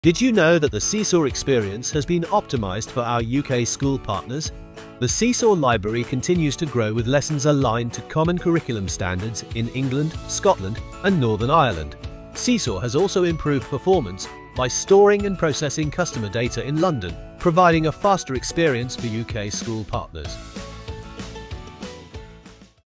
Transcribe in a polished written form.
Did you know that the Seesaw experience has been optimized for our UK school partners? The Seesaw library continues to grow with lessons aligned to common curriculum standards in England, Scotland, and Northern Ireland. Seesaw has also improved performance by storing and processing customer data in London, providing a faster experience for UK school partners.